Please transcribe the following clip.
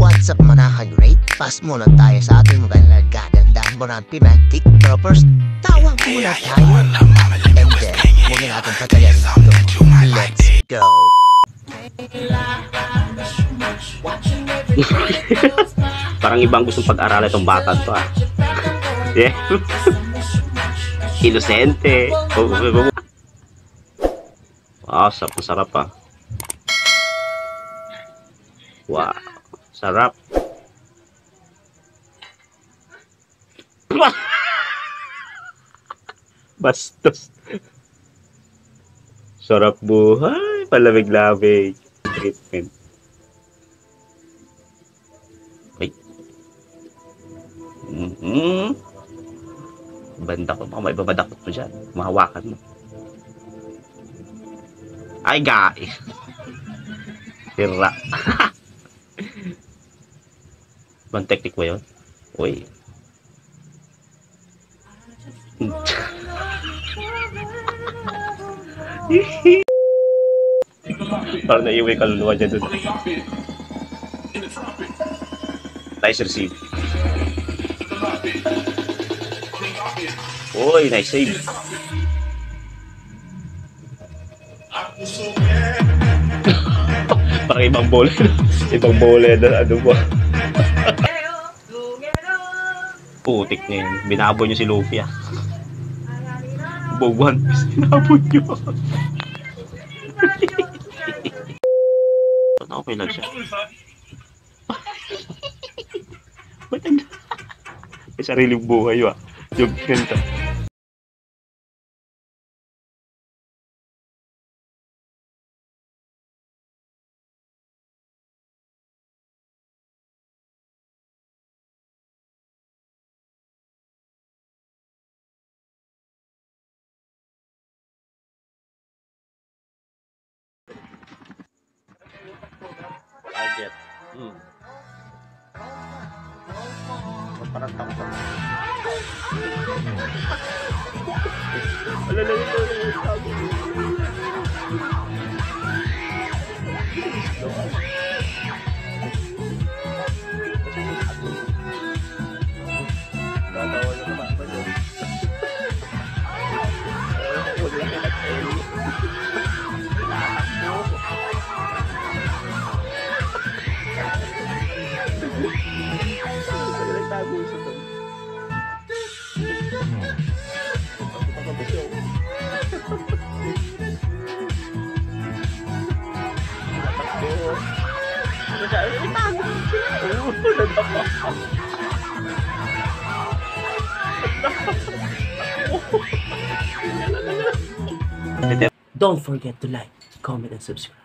What's up mga ka-great? Pass muna tayo sa ating mga nagagandang bonang thematic troopers. Tawag muna tayo. And then, huwag natin patayan ito. Let's go! Parang ibang gustong pag-aralan itong bata to ah. Yeah. Inosente. Wow, sarap ah. Wow, sarap. Bastos. Sarap buhay, palamig-lamig. Treatment. Ay. Banda ko, may babadakot mo dyan. Mahawakan mo. Ay, guys. Sira. Bang technique ba yun? Uy. Parang naiwi kaluluwa dyan dun. Nice receive. Uy, nice save. Parang ibang bola. Ibang bola na ano ba? Putik na yun. Binabon nyo si Luffy ah. Bog One Piece. Binabon nyo. Okay lang siya. Ba't ang... May sariling buhay yun ah. Yung ganda. Target. Parang takot. Don't forget to like, comment, and subscribe.